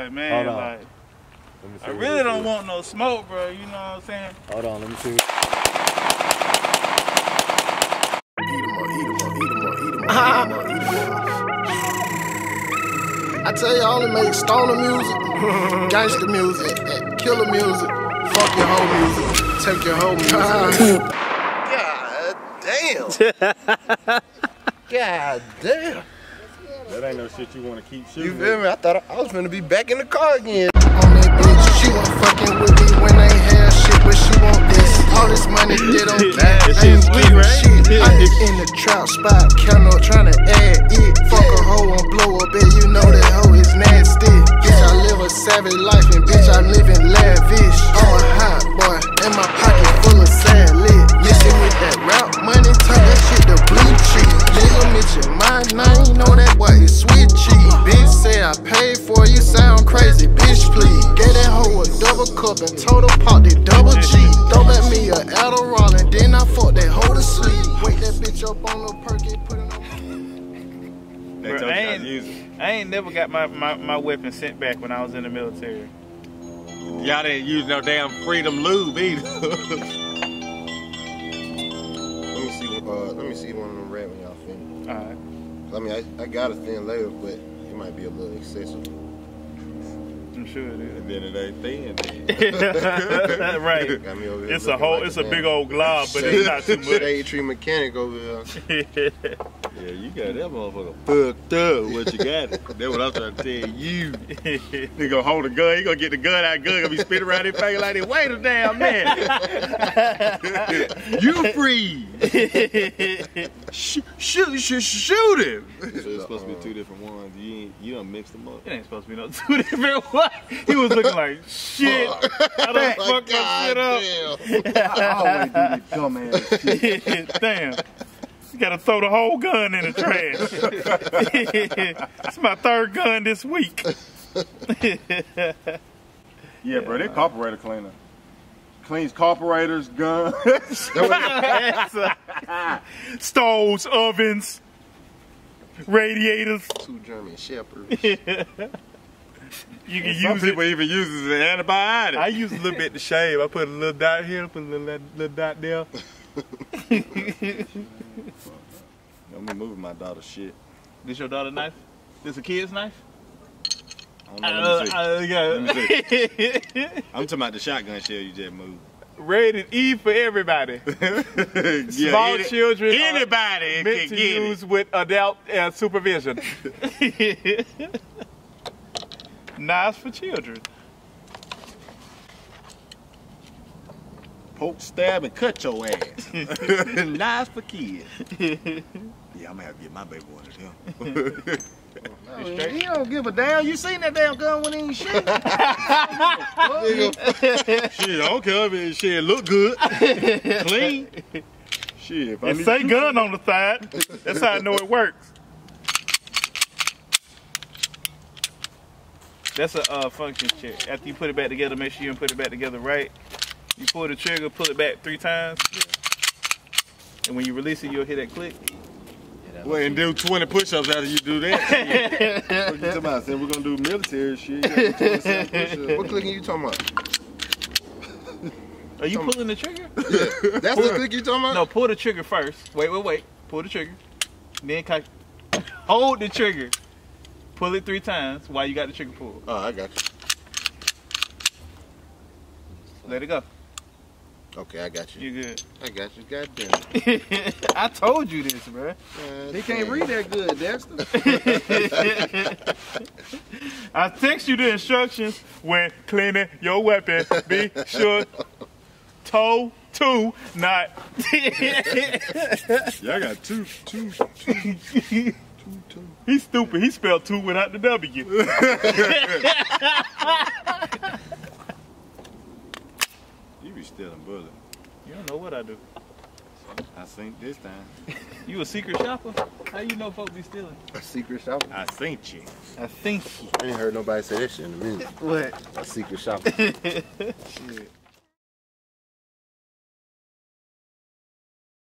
like, man, like, I really don't want no smoke, bro. You know what I'm saying? Hold on, let me see. I tell you, I only make stoner music, gangster music, killer music, fuck your whole music, take your whole music. God damn. God damn. That ain't no shit you want to keep shooting. You feel me? I thought I was finna be back in the car again. On that bitch, she was fucking with me when I ain't had shit, but she want this. All this money they don't get. I ain't sweet, right? Shit. I just in the trap spot, count up trying to add it. Fuck a hoe and blow up, and you know that hoe is nasty. Bitch, I live a savage life, and bitch, I live in lavish. I'm a hot boy, and my pocket full of sad lit. Mixing with that rap money, turn that shit to blue cheese. Nigga mention my name, know that boy is sweet cheese. Bitch say I paid for you, sound crazy, bitch please. Gave that hoe a double cup and told her pop the double G. Don't let me a Adderall and then I fuck that hoe to sleep. Wake that bitch up on the perky, put it on. Bro, I ain't never got my weapon sent back when I was in the military. Y'all didn't use no damn Freedom Lube either. Let me see one of them red when y'all finish. Alright. I mean, I got a thin later, but it might be a little excessive. I'm sure it is. And then it ain't thin. Right. It's a whole, it's a big old glob, but it's not too much. Shade tree mechanic over there. Yeah, you got that motherfucker fucked up. What you got? That's what I'm trying to tell you. He gonna hold a gun. He gonna get the gun out. Gun gonna be spinning around his finger like that. Wait a damn minute. You free. Shoot him. So it's supposed to be two different ones. You done mixed them up. It ain't supposed to be no two different ones. He was looking like shit. I done fucked my shit up. I always do this dumbass shit. Damn. You gotta throw the whole gun in the trash. It's my third gun this week. Yeah, bro, they carburetor cleaner. Cleans carburetors, guns. Stoves, ovens, radiators. 2 German Shepherds. You can Some use people it. even use it as an antibiotic. I use a little bit to shave. I put a little dot here, put a little dot there. I'm moving my daughter's shit. This your daughter's knife? This a kid's knife? I don't know. Let me see. I'm talking about the shotgun shell you just moved. Rated E for everybody. Small children. Anybody meant can to get use with adult supervision. Knives for children. Poke, stab, and cut your ass. Knives for kids. Yeah, I'm gonna have to get my baby one of them. He don't give a damn. You seen that damn gun when he ain't shit? Shit, I don't care if it shit look good, clean. Shit, if I It say gun on the side. That's how I know it works. That's a function check. After you put it back together, make sure you put it back together right. You pull the trigger, pull it back 3 times. And when you release it, you'll hear that click. Well, and do 20 push-ups after you do that. What you talking about? Saying we're gonna do military shit. What clicking you talking about? Are you pulling the trigger? Yeah. That's the click you talking about? No, pull the trigger first. Wait. Pull the trigger. Then hold the trigger. Pull it 3 times while you got the trigger pulled. Oh, I got you. Let it go. Okay, I got you. You good. I got you. God damn it. I told you this, bro. He can't read that good, Dexter. I text you the instructions when cleaning your weapon. Be sure toe to not. Yeah, I got two. He's stupid. He spelled 2 without the W. You be stealing bullets. You don't know what I do. I seen this time. You a secret shopper? How you know folks be stealing? A secret shopper? I seen you. I think. I ain't heard nobody say that shit in a minute. What? A secret shopper. Shit.